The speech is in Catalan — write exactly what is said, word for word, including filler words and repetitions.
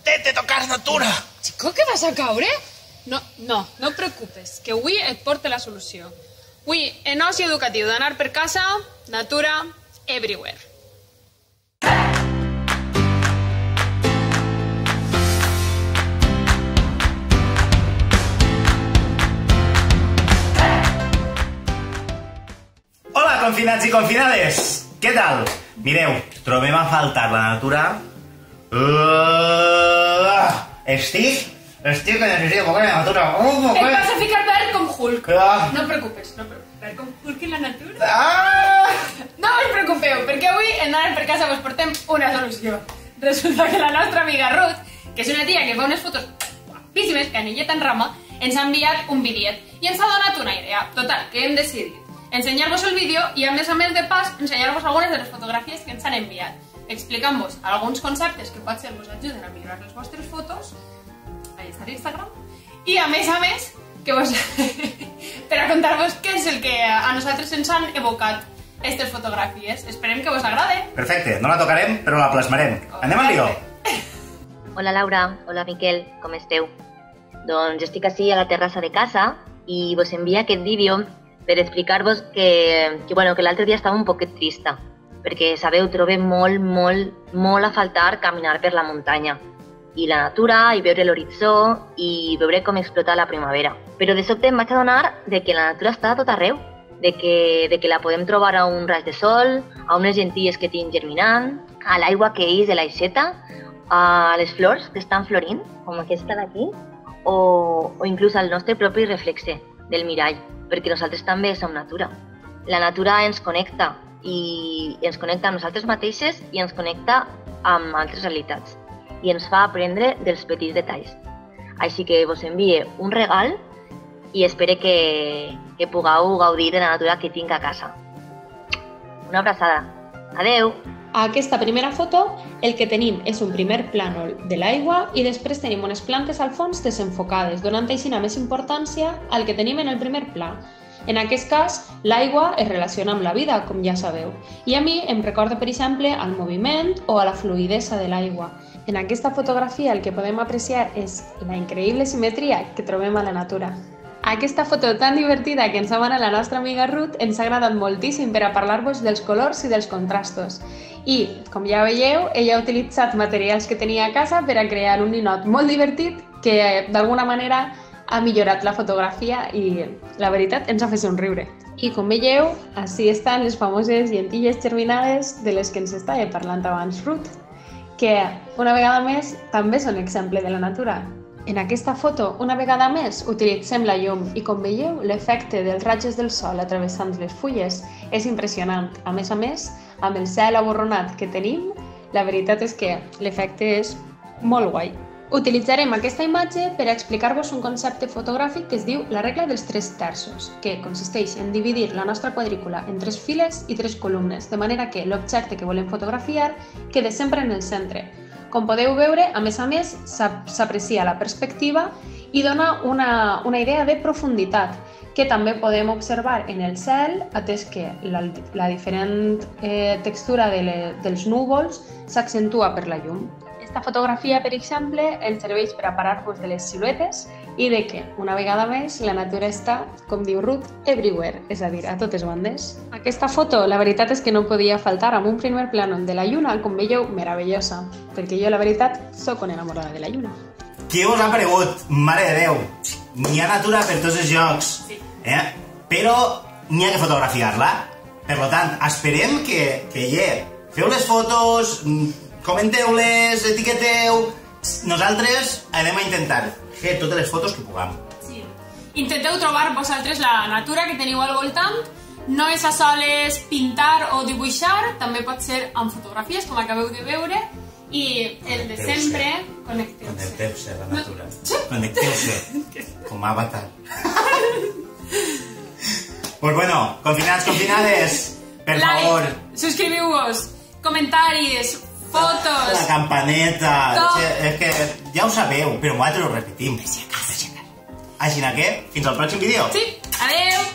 intente tocar natura. Chico, que vas a caure? No, no, no et preocupes, que avui et porta la solució. Avui, en oci educatiu d'anar per casa, natura everywhere. Hola, confinats i confinades! Què tal? Mireu, trobem a faltar la natura. Uh, estic... Estic que necessito poca natura. Uh, Et vas a ficar verd com Hulk. Ah. No et preocupes, no et preocupes. Verd com Hulk i la natura. Ah! No us preocupeu, perquè avui en Anar per Casa vos portem una solució. Resulta que la nostra amiga Ruth, que és una tia que fa unes fotos guapíssimes, canilleta en rama, ens ha enviat un bitllet i ens ha donat una idea. Total, que hem decidit ensenyar-vos el vídeo i, a més a més de pas, ensenyar-vos algunes de les fotografies que ens han enviat, explicant-vos alguns conceptes que potser vos ajuden a millorar les vostres fotos, ahí està l'Instagram, i a més a més, que vos... per a contar-vos què és el que a nosaltres ens han evocat aquestes fotografies. Esperem que vos agrade. Perfecte, no la tocarem, però la plasmarem. Anem al lío. Hola Laura, hola Miquel, com esteu? Doncs estic ací a la terrassa de casa i vos envia aquest vídeo per explicar-vos que, que, bueno, que l'altre dia estava un poquet trista, perquè, sabeu, trobem molt, molt, molt a faltar caminar per la muntanya i la natura, i veure l'horitzó, i veure com explota la primavera. Però de sobte em vaig adonar de que la natura està a tot arreu, de que, de que la podem trobar a un raig de sol, a unes llenties que tinc germinant, a l'aigua que eix de l'aixeta, a les flors que estan florint, com aquesta d'aquí, o, o inclús al nostre propi reflexe del mirall, perquè nosaltres també som natura. La natura ens connecta, i ens connecta amb nosaltres mateixes i ens connecta amb altres realitats, i ens fa aprendre dels petits detalls. Així que vos envie un regal i espero que, que pugueu gaudir de la natura que tinc a casa. Una abraçada. Adeu! A aquesta primera foto el que tenim és un primer plànol de l'aigua i després tenim unes plantes al fons desenfocades, donant així més importància al que tenim en el primer pla. En aquest cas, l'aigua es relaciona amb la vida, com ja sabeu, i a mi em recorda, per exemple, al moviment o a la fluïdesa de l'aigua. En aquesta fotografia el que podem apreciar és la increïble simetria que trobem a la natura. Aquesta foto tan divertida que ens ha manat la nostra amiga Ruth ens ha agradat moltíssim per a parlar-vos dels colors i dels contrastos. I, com ja veieu, ella ha utilitzat materials que tenia a casa per a crear un ninot molt divertit que, d'alguna manera, ha millorat la fotografia i, la veritat, ens ha fet somriure. I, com veieu, així estan les famoses llentilles germinades de les que ens estava parlant abans Ruth, que, una vegada més, també són exemple de la natura. En aquesta foto, una vegada més, utilitzem la llum i, com veieu, l'efecte dels ratges del sol travessant les fulles és impressionant. A més a més, amb el cel aborronat que tenim, la veritat és que l'efecte és molt guai. Utilitzarem aquesta imatge per a explicar-vos un concepte fotogràfic que es diu la regla dels tres terços, que consisteix en dividir la nostra quadrícula en tres files i tres columnes, de manera que l'objecte que volem fotografiar quede sempre en el centre. Com podeu veure, a més a més, s'aprecia la perspectiva i dona una, una idea de profunditat, que també podem observar en el cel, atès que la, la diferent eh, textura de le, dels núvols s'accentua per la llum. Aquesta fotografia, per exemple, ens serveix per a parar-vos de les siluetes i de que, una vegada més, la natura està, com diu Ruth, everywhere, és a dir, a totes bandes. Aquesta foto, la veritat és que no podia faltar amb un primer plànol de la lluna, com veieu, meravellosa, perquè jo, la veritat, sóc una enamorada de la lluna. Què us ha paregut? Mare de Déu! N'hi ha natura per tots els jocs, eh? Però n'hi ha que fotografiar-la. Per tant, esperem que, que hi ha. Feu les fotos, comenteu-les, etiqueteu... Nosaltres anem a intentar fer totes les fotos que puguem. Sí. Intenteu trobar vosaltres la natura que teniu al voltant. No és a soles pintar o dibuixar, també pot ser amb fotografies, com acabeu de veure. I el de sempre, connecteu-se. Connecteu-se a la natura. Connecteu-se, com Avatar. Pues bueno, confinats, confinades, per favor. Subscriviu-vos, comentaris, fotos... La campaneta... És que ja ho sabeu, però nosaltres ho repetim. Així que, fins al pròxim vídeo. Sí, adeu!